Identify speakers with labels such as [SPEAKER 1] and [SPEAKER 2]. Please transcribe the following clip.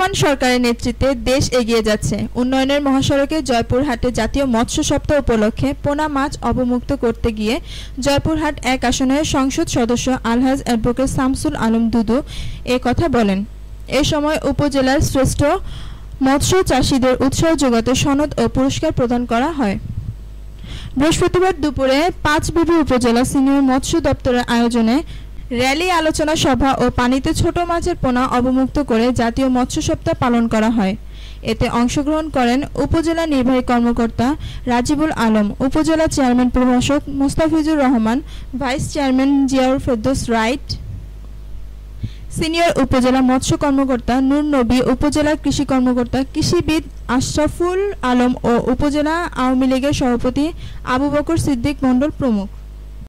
[SPEAKER 1] বর্তমান সরকারের নেতৃত্বে দেশ এগিয়ে যাচ্ছে। উন্নয়নের মহাসড়কে জয়পুরহাটে জাতীয় মৎস্য সপ্তাহ উপলক্ষে পোনা মাছ অবমুক্ত করতে গিয়ে জয়পুরহাট ১ আসনের সংসদ সদস্য আলহাজ অ্যাডভোকেট শামসুল আলম দুদু এ কথা বলেন। এ সময় উপজেলার শ্রেষ্ঠ মৎস্য চাষীদের উৎসাহ যোগাতে সনদ ও পুরস্কার প্রদান করা হয়। বৃহস্পতিবার দুপুরে পাঁচবিবি উপজেলা সিনিয়র মৎস্য দপ্তরের আয়োজনে র্যালি, আলোচনা সভা ও পানিতে ছোট মাছের পোনা অবমুক্ত করে জাতীয় মৎস্য সপ্তাহ পালন করা হয়। এতে অংশগ্রহণ করেন উপজেলা নির্বাহী কর্মকর্তা রাজিবুল আলম, উপজেলা চেয়ারম্যান প্রভাষক মুস্তাফিজুর রহমান, ভাইস চেয়ারম্যান জিয়াউর ফেরদৌস রাইট, সিনিয়র উপজেলা মৎস্য কর্মকর্তা নূর নবী, উপজেলা কৃষি কর্মকর্তা কৃষিবিদ আশরাফুল আলম ও উপজেলা আওয়ামী লীগের সভাপতি আবু বকর সিদ্দিক মণ্ডল প্রমুখ।